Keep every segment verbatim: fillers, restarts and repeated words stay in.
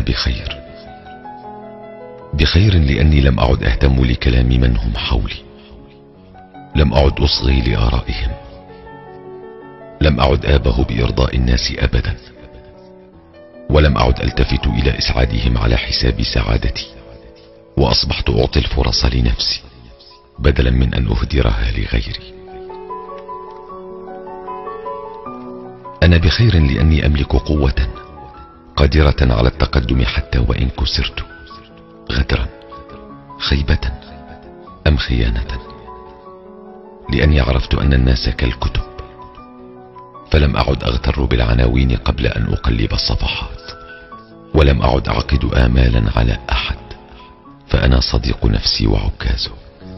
بخير. بخير لأني لم أعد أهتم لكلام من هم حولي، لم أعد أصغي لآرائهم، لم أعد آبه بإرضاء الناس أبدا، ولم أعد ألتفت إلى إسعادهم على حساب سعادتي، وأصبحت أعطي الفرص لنفسي بدلا من أن أهدرها لغيري. أنا بخير لأني أملك قوة قادرة على التقدم حتى وإن كسرت، غدرا، خيبة، أم خيانة، لأني عرفت أن الناس كالكتب، فلم أعد أغتر بالعناوين قبل أن أقلب الصفحات، ولم أعد أعقد آمالا على أحد، فأنا صديق نفسي وعكازه.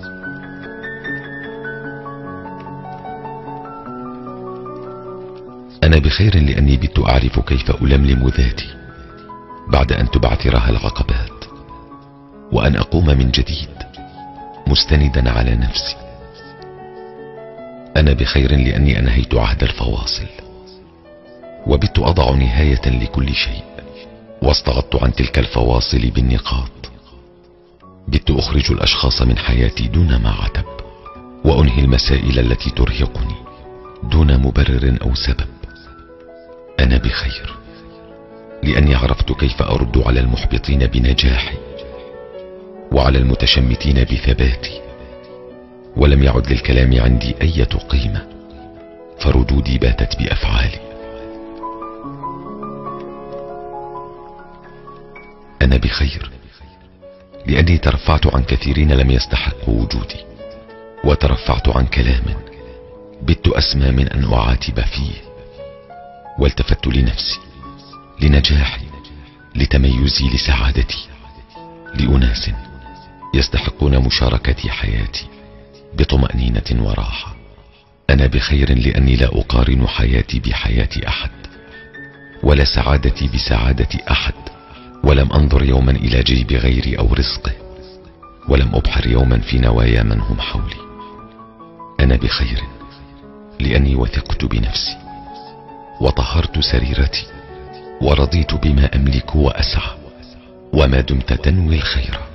أنا بخير لأني بت أعرف كيف ألملم ذاتي بعد أن تبعثرها العقبات، وأن أقوم من جديد مستندا على نفسي. أنا بخير لأني أنهيت عهد الفواصل، وبت أضع نهاية لكل شيء، واستغضت عن تلك الفواصل بالنقاط. بت أخرج الأشخاص من حياتي دون ما عتب، وأنهي المسائل التي ترهقني دون مبرر أو سبب. أنا بخير لأني عرفت كيف أرد على المحبطين بنجاحي، وعلى المتشمتين بثباتي، ولم يعد للكلام عندي أي قيمة، فردودي باتت بأفعالي. أنا بخير لأني ترفعت عن كثيرين لم يستحقوا وجودي، وترفعت عن كلام بت أسمى من أن أعاتب فيه، والتفت لنفسي، لنجاحي، لتميزي، لسعادتي، لأناس يستحقون مشاركتي حياتي بطمأنينة وراحة. أنا بخير لأني لا أقارن حياتي بحياة أحد، ولا سعادتي بسعادة أحد، ولم أنظر يوما إلى جيب غيري أو رزقه، ولم أبحر يوما في نوايا من هم حولي. أنا بخير لأني وثقت بنفسي، وطهرت سريرتي، ورضيت بما أملك وأسعى، وما دمت تنوي الخير